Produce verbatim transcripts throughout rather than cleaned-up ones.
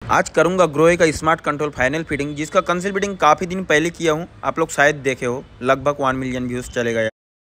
आज करूंगा ग्रोहे का स्मार्ट कंट्रोल फाइनल फिटिंग, जिसका कंसील फिटिंग काफ़ी दिन पहले किया हूं। आप लोग शायद देखे हो, लगभग वन मिलियन व्यूज़ चले गए।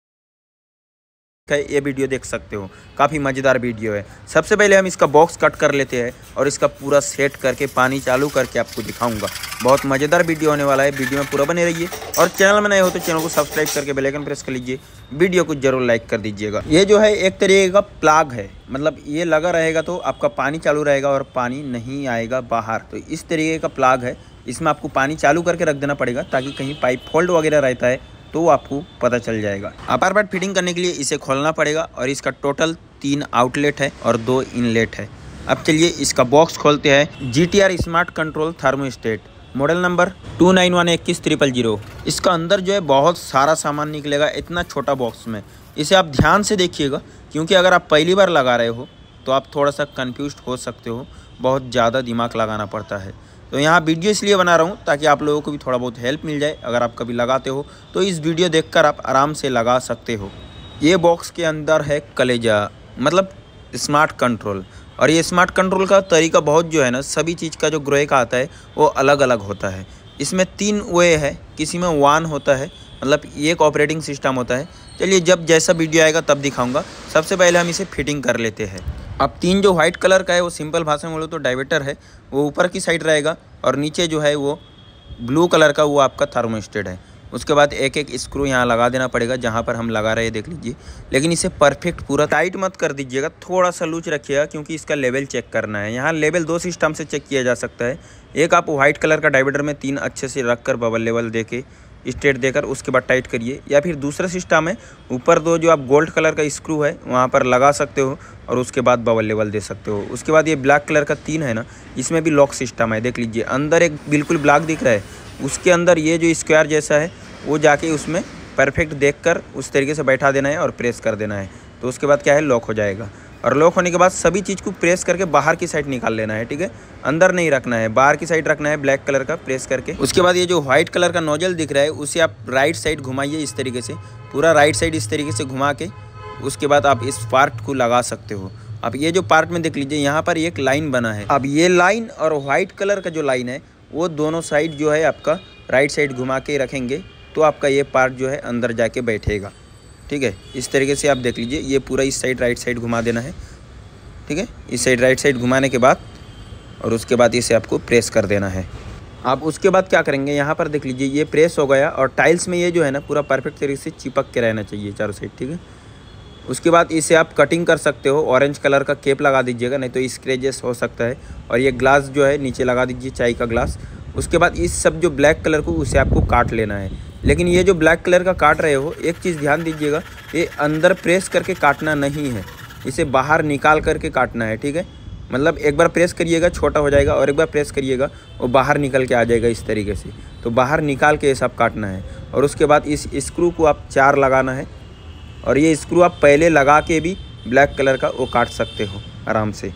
ये वीडियो देख सकते हो, काफ़ी मज़ेदार वीडियो है। सबसे पहले हम इसका बॉक्स कट कर लेते हैं और इसका पूरा सेट करके पानी चालू करके आपको दिखाऊंगा। बहुत मज़ेदार वीडियो होने वाला है, वीडियो में पूरा बने रहिए। और चैनल में नए हो तो चैनल को सब्सक्राइब करके बेल आइकन प्रेस कर लीजिए, वीडियो को जरूर लाइक कर दीजिएगा। ये जो है एक तरीके का प्लाग है, मतलब ये लगा रहेगा तो आपका पानी चालू रहेगा और पानी नहीं आएगा बाहर। तो इस तरीके का प्लाग है, इसमें आपको पानी चालू करके रख देना पड़ेगा ताकि कहीं पाइप फॉल्ट वगैरह रहता है तो आपको पता चल जाएगा। अपर पार्ट फिटिंग करने के लिए इसे खोलना पड़ेगा और इसका टोटल तीन आउटलेट है और दो इनलेट है। अब चलिए इसका बॉक्स खोलते हैं। G T R smart control thermostat, model number two nine one इक्कीस ट्रिपल जीरो। इसका अंदर जो है बहुत सारा सामान निकलेगा इतना छोटा बॉक्स में। इसे आप ध्यान से देखिएगा, क्योंकि अगर आप पहली बार लगा रहे हो तो आप थोड़ा सा कन्फ्यूज हो सकते हो, बहुत ज़्यादा दिमाग लगाना पड़ता है। तो यहाँ वीडियो इसलिए बना रहा हूँ ताकि आप लोगों को भी थोड़ा बहुत हेल्प मिल जाए। अगर आप कभी लगाते हो तो इस वीडियो देखकर आप आराम से लगा सकते हो। ये बॉक्स के अंदर है कलेजा, मतलब स्मार्ट कंट्रोल। और ये स्मार्ट कंट्रोल का तरीका बहुत जो है ना, सभी चीज़ का जो ग्रोहे का आता है वो अलग अलग होता है। इसमें तीन वे है, किसी में वन होता है, मतलब एक ऑपरेटिंग सिस्टम होता है। चलिए जब जैसा वीडियो आएगा तब दिखाऊंगा। सबसे पहले हम इसे फिटिंग कर लेते हैं। अब तीन जो व्हाइट कलर का है वो सिंपल भाषा में बोलो तो डाइवर्टर है, वो ऊपर की साइड रहेगा। और नीचे जो है वो ब्लू कलर का वो आपका थर्मोस्टेट है। उसके बाद एक एक स्क्रू यहाँ लगा देना पड़ेगा जहाँ पर हम लगा रहे हैं, देख लीजिए। लेकिन इसे परफेक्ट पूरा टाइट मत कर दीजिएगा, थोड़ा सा लूज रखिएगा, क्योंकि इसका लेवल चेक करना है। यहाँ लेवल दो सिस्टम से चेक किया जा सकता है। एक आप व्हाइट कलर का डाइवर्टर में तीन अच्छे से रख कर बबल लेवल दे के स्ट्रेट देकर उसके बाद टाइट करिए, या फिर दूसरा सिस्टम है ऊपर दो जो आप गोल्ड कलर का स्क्रू है वहाँ पर लगा सकते हो और उसके बाद बबल लेवल दे सकते हो। उसके बाद ये ब्लैक कलर का तीन है ना, इसमें भी लॉक सिस्टम है, देख लीजिए। अंदर एक बिल्कुल ब्लैक दिख रहा है, उसके अंदर ये जो स्क्वायर जैसा है वो जाके उसमें परफेक्ट देखकर उस तरीके से बैठा देना है और प्रेस कर देना है। तो उसके बाद क्या है, लॉक हो जाएगा। और लॉक होने के बाद सभी चीज़ को प्रेस करके बाहर की साइड निकाल लेना है, ठीक है। अंदर नहीं रखना है, बाहर की साइड रखना है ब्लैक कलर का प्रेस करके। उसके बाद ये जो व्हाइट कलर का नोजल दिख रहा है उसे आप राइट साइड घुमाइए इस तरीके से, पूरा राइट साइड इस तरीके से घुमा के उसके बाद आप इस पार्ट को लगा सकते हो। अब ये जो पार्ट में देख लीजिए, यहाँ पर एक लाइन बना है। अब ये लाइन और व्हाइट कलर का जो लाइन है वो दोनों साइड जो है आपका राइट साइड घुमा के रखेंगे तो आपका ये पार्ट जो है अंदर जाके बैठेगा, ठीक है। इस तरीके से आप देख लीजिए, ये पूरा इस साइड राइट साइड घुमा देना है, ठीक है। इस साइड राइट साइड घुमाने के बाद और उसके बाद इसे आपको प्रेस कर देना है। आप उसके बाद क्या करेंगे, यहाँ पर देख लीजिए ये प्रेस हो गया और टाइल्स में ये जो है ना पूरा परफेक्ट तरीके से चिपक के रहना चाहिए चारों साइड, ठीक है। उसके बाद इसे आप कटिंग कर सकते हो, ऑरेंज कलर का केप लगा दीजिएगा, नहीं तो स्क्रैचेस हो सकता है। और ये ग्लास जो है नीचे लगा दीजिए, चाय का ग्लास। उसके बाद इस सब जो ब्लैक कलर को उसे आपको काट लेना है। लेकिन ये जो ब्लैक कलर का काट रहे हो, एक चीज़ ध्यान दीजिएगा, ये अंदर प्रेस करके काटना नहीं है, इसे बाहर निकाल करके काटना है, ठीक है। मतलब एक बार प्रेस करिएगा छोटा हो जाएगा और एक बार प्रेस करिएगा वो बाहर निकल के आ जाएगा इस तरीके से। तो बाहर निकाल के ये सब काटना है। और उसके बाद इस स्क्रू को आप चार लगाना है, और ये स्क्रू आप पहले लगा के भी ब्लैक कलर का वो काट सकते हो आराम से।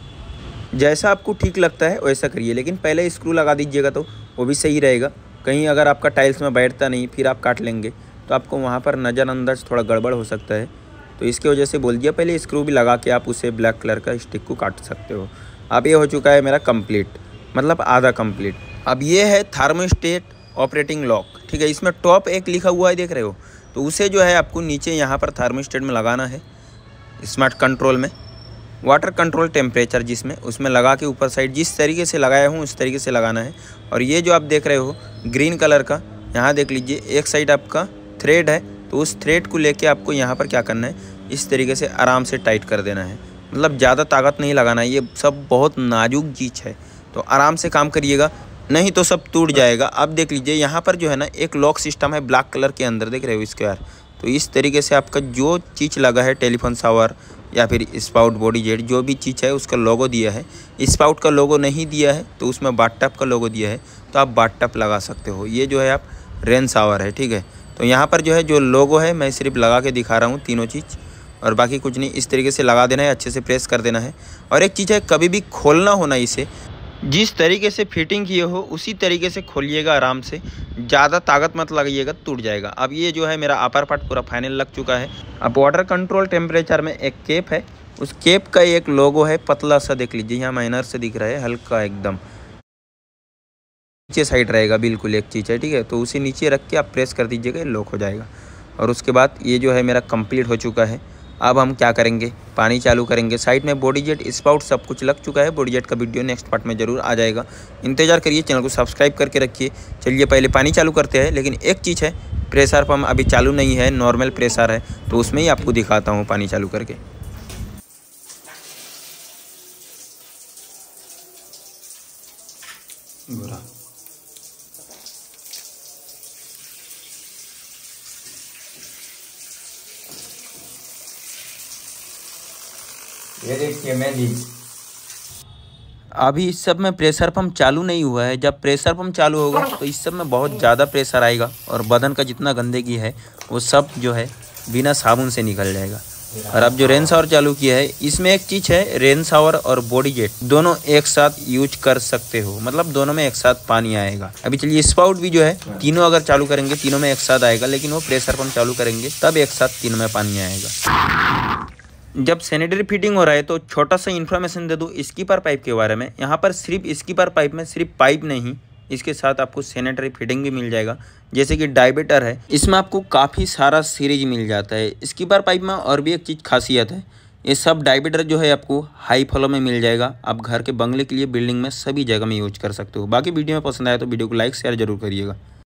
जैसा आपको ठीक लगता है वैसा करिए, लेकिन पहले स्क्रू लगा दीजिएगा तो वो भी सही रहेगा। कहीं अगर आपका टाइल्स में बैठता नहीं फिर आप काट लेंगे तो आपको वहाँ पर नज़रअंदाज थोड़ा गड़बड़ हो सकता है। तो इसकी वजह से बोल दिया, पहले स्क्रू भी लगा के आप उसे ब्लैक कलर का स्टिक को काट सकते हो। अब ये हो चुका है मेरा कंप्लीट, मतलब आधा कंप्लीट। अब ये है थर्मोस्टेट ऑपरेटिंग लॉक, ठीक है। इसमें टॉप एक लिखा हुआ है, देख रहे हो, तो उसे जो है आपको नीचे यहाँ पर थर्मोस्टेट में लगाना है, स्मार्ट कंट्रोल में वाटर कंट्रोल टेम्परेचर जिसमें उसमें लगा के ऊपर साइड जिस तरीके से लगाया हूँ उस तरीके से लगाना है। और ये जो आप देख रहे हो ग्रीन कलर का, यहाँ देख लीजिए एक साइड आपका थ्रेड है, तो उस थ्रेड को लेके आपको यहाँ पर क्या करना है, इस तरीके से आराम से टाइट कर देना है। मतलब ज़्यादा ताकत नहीं लगाना है, ये सब बहुत नाजुक चीज़ है, तो आराम से काम करिएगा, नहीं तो सब टूट जाएगा। अब देख लीजिए यहाँ पर जो है ना एक लॉक सिस्टम है ब्लैक कलर के अंदर, देख रहे हो स्क्वायर। तो इस तरीके से आपका जो चीज़ लगा है, टेलीफोन शावर या फिर स्पाउट बॉडी जेट जो भी चीज़ है उसका लोगो दिया है। स्पाउट का लोगो नहीं दिया है तो उसमें बाथटब का लोगो दिया है, तो आप बाथटब लगा सकते हो। ये जो है आप रेन शावर है, ठीक है। तो यहाँ पर जो है जो लोगो है मैं सिर्फ लगा के दिखा रहा हूँ तीनों चीज़, और बाकी कुछ नहीं। इस तरीके से लगा देना है, अच्छे से प्रेस कर देना है। और एक चीज़ है, कभी भी खोलना होना इसे, जिस तरीके से फिटिंग किए हो उसी तरीके से खोलिएगा आराम से, ज़्यादा ताकत मत लगाइएगा, टूट जाएगा। अब ये जो है मेरा अपर पार्ट पूरा फाइनल लग चुका है। अब वाटर कंट्रोल टेम्परेचर में एक केप है, उस केप का एक लोगो है पतला सा, देख लीजिए यहाँ माइनर से दिख रहा है, हल्का एकदम। नीचे साइड रहेगा बिल्कुल एक चीज़ है, ठीक है। तो उसे नीचे रख के आप प्रेस कर दीजिएगा, लॉक हो जाएगा। और उसके बाद ये जो है मेरा कंप्लीट हो चुका है। अब हम क्या करेंगे, पानी चालू करेंगे। साइड में बॉडी जेट स्पाउट सब कुछ लग चुका है। बॉडी जेट का वीडियो नेक्स्ट पार्ट में ज़रूर आ जाएगा, इंतजार करिए, चैनल को सब्सक्राइब करके रखिए। चलिए पहले पानी चालू करते हैं, लेकिन एक चीज़ है, प्रेशर पंप अभी चालू नहीं है, नॉर्मल प्रेशर है, तो उसमें ही आपको दिखाता हूँ पानी चालू करके। ये देखिए मेहंदी, अभी इस सब में प्रेशर पंप चालू नहीं हुआ है। जब प्रेशर पंप चालू होगा तो इस सब में बहुत ज़्यादा प्रेशर आएगा और बदन का जितना गंदगी है वो सब जो है बिना साबुन से निकल जाएगा। और अब जो रेन शावर चालू किया है, इसमें एक चीज़ है, रेन शावर और बॉडी जेट दोनों एक साथ यूज कर सकते हो, मतलब दोनों में एक साथ पानी आएगा। अभी चलिए स्पाउट भी जो है तीनों अगर चालू करेंगे तीनों में एक साथ आएगा, लेकिन वो प्रेशर पंप चालू करेंगे तब एक साथ तीनों में पानी आएगा। जब सैनिटरी फिटिंग हो रहा है तो छोटा सा इन्फॉर्मेशन दे दूँ स्कीपर पाइप के बारे में। यहाँ पर सिर्फ स्कीपर पाइप में सिर्फ पाइप नहीं, इसके साथ आपको सैनिटरी फिटिंग भी मिल जाएगा। जैसे कि डायमीटर है, इसमें आपको काफ़ी सारा सीरीज मिल जाता है। स्कीपर पाइप में और भी एक चीज़ खासियत है, ये सब डायमीटर जो है आपको हाई फ्लो में मिल जाएगा। आप घर के बंगले के लिए, बिल्डिंग में सभी जगह में यूज कर सकते हो। बाकी वीडियो में पसंद आया तो वीडियो को लाइक शेयर जरूर करिएगा।